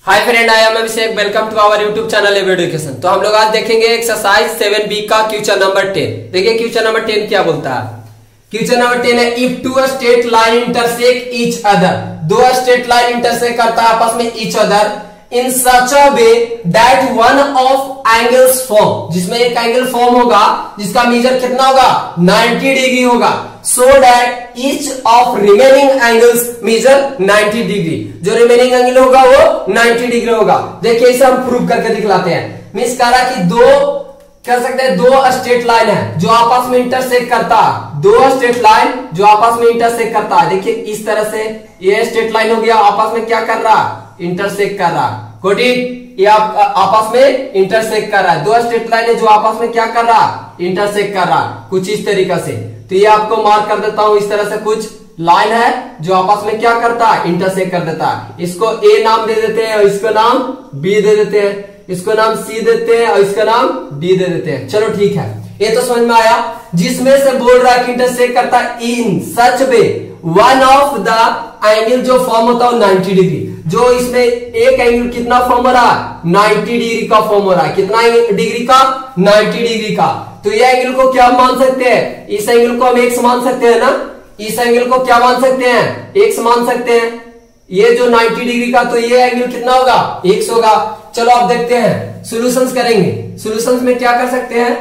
Hi friend, I am Abhishek. Welcome to our YouTube channel education. तो हम लोग आज देखेंगे एक्सरसाइज 7B का क्वेश्चन नंबर 10। देखिए क्वेश्चन नंबर 10 क्या बोलता है। क्वेश्चन नंबर 10 है, if two straight line intersect each other, दो स्ट्रेट लाइन इंटरसेक्ट करता है आपस में each other in such a way that one of angles form, जिसमें एक एंगल फॉर्म होगा जिसका मेजर कितना होगा 90 डिग्री होगा, so that each of remaining angles measure 90 degree. जो रिमेनिंग एंगल होगा वो 90 डिग्री होगा। देखिए इसे हम प्रूव करके दिखलाते हैं। मींस कह रहा कि दो कह सकते हैं दो स्ट्रेट लाइन है जो आपस में इंटरसेक्ट करता है, दो स्ट्रेट लाइन जो आपस में इंटरसेक्ट करता है। देखिए इस तरह से ये स्ट्रेट लाइन हो गया, आपस में क्या कर रहा इंटरसेक्ट कर रहा। गुड इट, ये आपस में इंटरसेक्ट कर रहा है। दो स्ट्रेट लाइन है जो आपस में क्या कर रहा इंटरसेक्ट कर रहा, कुछ इस तरीका से। तो ये आपको मार्क कर देता हूं, इस तरह से कुछ लाइन है जो आपस में क्या करता है इंटरसेक्ट कर देता है। इसको ए नाम दे देते हैं और इसको नाम बी दे देते हैं, इसको नाम सी देते हैं और इसका नाम डी दे देते हैं। चलो ठीक है, ये तो समझ में आया। जिसमें से बोल रहा है कि इंटरसेक्ट करता है in such way one of the angle जो फॉर्म होता है 90 डिग्री। जो इसमें एक एंगल कितना फॉर्म हो रहा है 90 डिग्री का फॉर्म हो रहा है। कितना डिग्री का 90 डिग्री का। तो ये एंगल को क्या मान सकते हैं, इस एंगल को हम एक्स मान सकते हैं ना, इस एंगल को क्या मान सकते हैं एक्स मान सकते हैं। ये जो 90 डिग्री का, तो ये एंगल कितना होगा एक्स होगा। चलो अब देखते हैं, सॉल्यूशंस करेंगे। सॉल्यूशंस में क्या कर सकते हैं,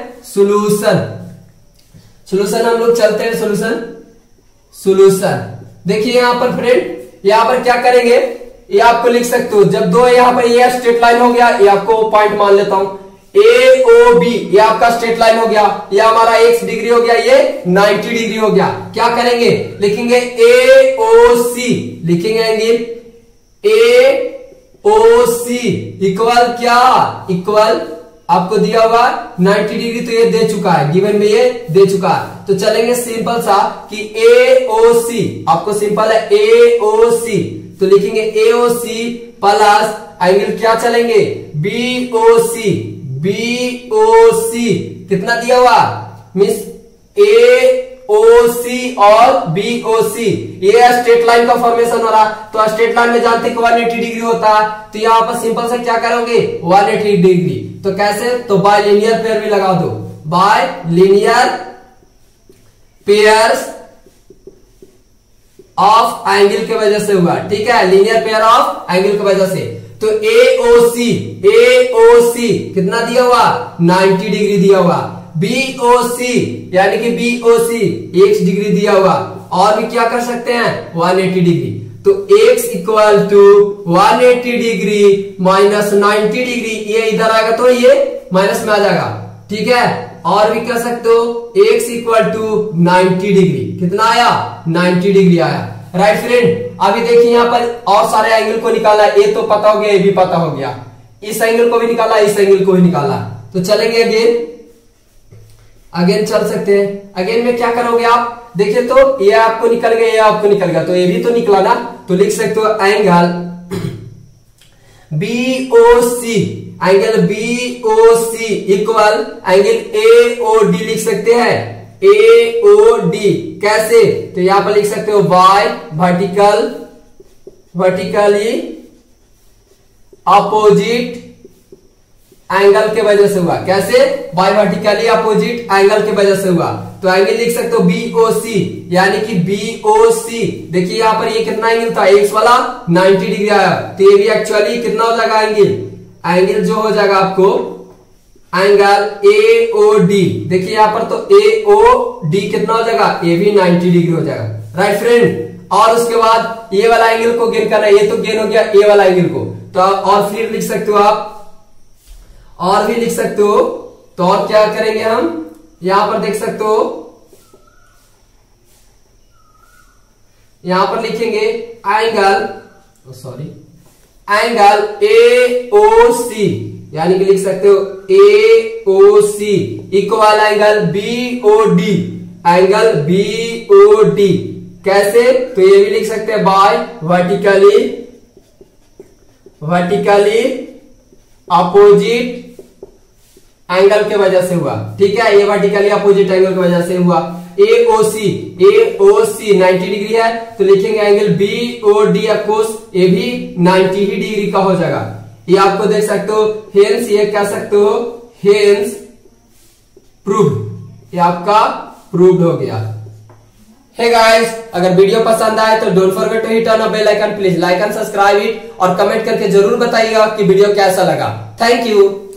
सॉल्यूशन हम लोग चलते हैं। सॉल्यूशन देखिए यहां पर फ्रेंड, यहां पर क्या करेंगे, ये आपको लिख सकते हो। जब दो यहां पर ये स्ट्रेट लाइन हो गया, ये आपको पॉइंट मान लेता हूं ए ओ बी, ये आपका स्ट्रेट लाइन हो गया, ये हमारा x डिग्री हो गया, ये 90 डिग्री हो गया। क्या करेंगे, लिखेंगे ए ओ सी, लिखेंगे angle A O C equal क्या, इक्वल आपको दिया हुआ 90 डिग्री, तो ये दे चुका है, गिवन में ये दे चुका है। तो चलेंगे सिंपल सा कि ए ओ सी, आपको सिंपल है ए ओ सी, तो लिखेंगे ए ओ सी प्लस एंगल क्या चलेंगे बी ओ सी, बी ओ सी कितना दिया हुआ मीन्स ए ओ सी और बी ओ सी, ये स्ट्रेट लाइन का फॉर्मेशन हो रहा। तो स्ट्रेट लाइन में जानते हैं 180 डिग्री होता है, तो यहां पर सिंपल से क्या करोगे 180 डिग्री। तो कैसे, तो बाय लीनियर पेयर भी लगा दो, by linear pairs of angle के वजह से हुआ। ठीक है, लीनियर पेयर ऑफ एंगल की वजह से। तो ए ओ सी कितना दिया हुआ 90 डिग्री दिया हुआ, बी ओ सी यानी कि B O C x degree दिया हुआ, और भी क्या कर सकते हैं 180 डिग्री। तो x equal to 180 degree minus 90 degree, ये इधर आएगा तो ये माइनस में आ जाएगा। ठीक है, और भी कर सकते हो x इक्वल टू 90 डिग्री, कितना आया 90 डिग्री आया। राइट फ्रेंड, अभी देखिए यहां पर और सारे एंगल को निकाला, ये तो पता हो गया, ये भी पता हो गया, इस एंगल को भी निकाला, इस एंगल को भी निकाला। तो चलेंगे अगेन चल सकते हैं। अगेन में क्या करोगे आप, देखिए तो ये आपको निकल गया, ये आपको निकल गया, तो ये भी तो निकला ना। तो लिख सकते हो angle B O C, angle B O C equal angle A O D लिख सकते हैं, ए ओ डी कैसे, तो यहां पर लिख सकते हो बाय वर्टिकली अपोजिट एंगल के वजह से हुआ। कैसे, बाय वर्टिकली अपोजिट एंगल के वजह से हुआ। तो एंगल लिख सकते हो बी ओ सी, यानी कि बी ओ सी। देखिए यहां पर ये कितना एंगल था एक्स वाला 90 डिग्री आया, तो ये भी एक्चुअली कितना हो जाएगा एंगल जो हो जाएगा आपको एंगल ए ओ डी। देखिए यहां पर तो ए ओ डी कितना हो जाएगा, ये भी 90 डिग्री हो जाएगा। राइट फ्रेंड, और उसके बाद ये वाला एंगल को गेन करना है, ये तो गेन हो गया ए वाला एंगल को। तो और फिर लिख सकते हो आप, और भी लिख सकते हो। तो और क्या करेंगे हम, यहां पर देख सकते हो, यहां पर लिखेंगे एंगल ए ओ सी, यानी कि लिख सकते हो A O C equal angle B O D, angle B O D कैसे, तो ये भी लिख सकते हैं बाय वर्टिकली अपोजिट एंगल के वजह से हुआ। ठीक है, ये वर्टिकली अपोजिट एंगल की वजह से हुआ। AOC 90 डिग्री है तो लिखेंगे एंगल BOD अकोस ये भी 90 ही डिग्री का हो जाएगा। ये आपको देख सकते हो, हेंस ये कह सकते हो हेंस प्रूव्ड, ये आपका प्रूव्ड हो गया। हे गाइस, अगर वीडियो पसंद आए तो don't forget to hit on a bell icon, please like and subscribe it और कमेंट करके जरूर बताइएगा कि वीडियो कैसा लगा। Thank you.